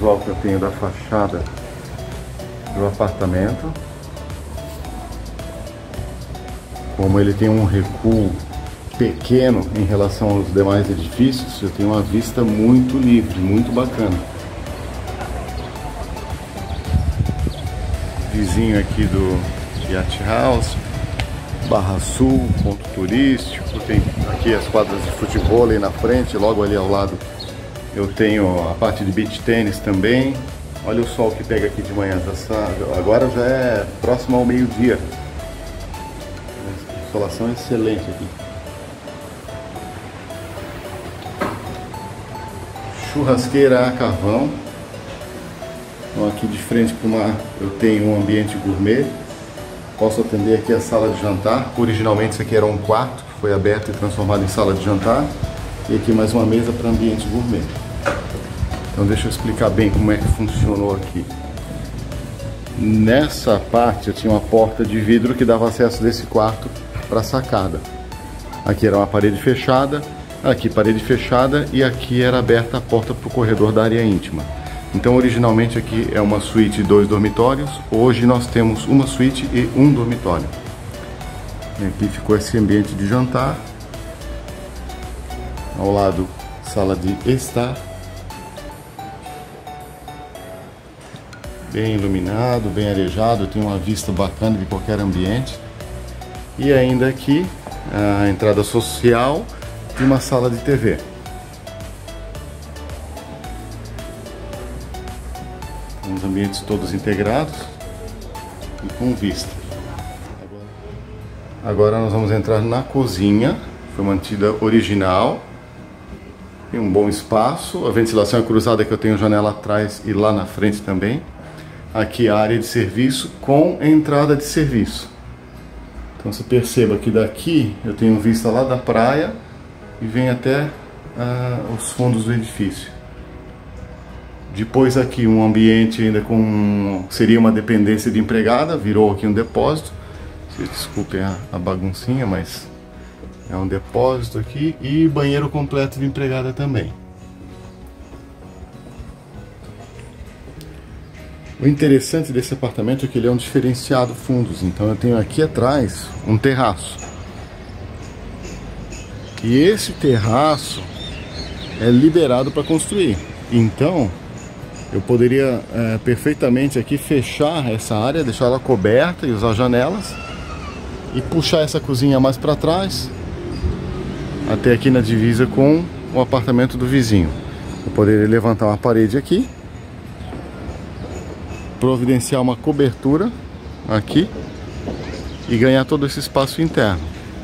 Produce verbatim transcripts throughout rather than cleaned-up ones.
visual que eu tenho da fachada do apartamento. Como ele tem um recuo pequeno em relação aos demais edifícios, eu tenho uma vista muito livre, muito bacana. Vizinho aqui do Yacht House, Barra Sul, ponto turístico, tem aqui as quadras de futebol aí na frente, logo ali ao lado eu tenho a parte de beach tênis também. Olha o sol que pega aqui de manhã, agora já é próximo ao meio-dia. Insolação excelente aqui. Churrasqueira a carvão. Então aqui de frente para uma, eu tenho um ambiente gourmet. Posso atender aqui a sala de jantar. Originalmente isso aqui era um quarto que foi aberto e transformado em sala de jantar. E aqui mais uma mesa para ambiente gourmet. Então deixa eu explicar bem como é que funcionou aqui. Nessa parte eu tinha uma porta de vidro que dava acesso desse quarto para a sacada. Aqui era uma parede fechada, aqui parede fechada e aqui era aberta a porta para o corredor da área íntima. Então originalmente aqui é uma suíte e dois dormitórios, hoje nós temos uma suíte e um dormitório. E aqui ficou esse ambiente de jantar, ao lado sala de estar, bem iluminado, bem arejado, tem uma vista bacana de qualquer ambiente. E ainda aqui a entrada social e uma sala de T V. Os ambientes todos integrados e com vista. Agora nós vamos entrar na cozinha, foi mantida original. Tem um bom espaço, a ventilação é cruzada que eu tenho janela atrás e lá na frente também. Aqui a área de serviço com entrada de serviço. Então você perceba que daqui eu tenho vista lá da praia e vem até uh, os fundos do edifício. Depois aqui um ambiente ainda com, seria uma dependência de empregada, virou aqui um depósito. Vocês desculpem a, a baguncinha, mas é um depósito aqui e banheiro completo de empregada também. O interessante desse apartamento é que ele é um diferenciado fundos, então eu tenho aqui atrás um terraço. E esse terraço é liberado para construir. Então eu poderia é, perfeitamente aqui fechar essa área, deixar ela coberta e usar janelas e puxar essa cozinha mais para trás até aqui na divisa com o apartamento do vizinho. Eu poderia levantar uma parede aqui, providenciar uma cobertura aqui e ganhar todo esse espaço interno.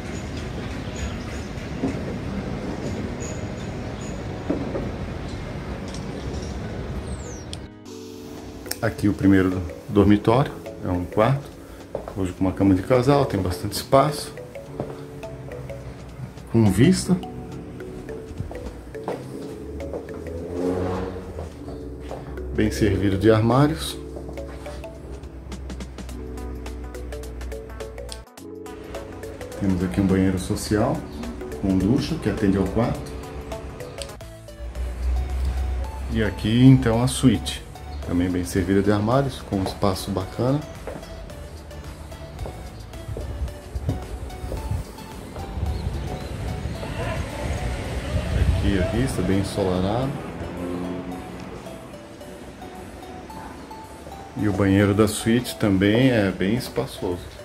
Aqui o primeiro dormitório, é um quarto, hoje com uma cama de casal, tem bastante espaço, com vista. Bem servido de armários. Temos aqui um banheiro social com ducha que atende ao quarto. E aqui então a suíte, também bem servida de armários, com um espaço bacana. Aqui a vista bem ensolarada. E o banheiro da suíte também é bem espaçoso.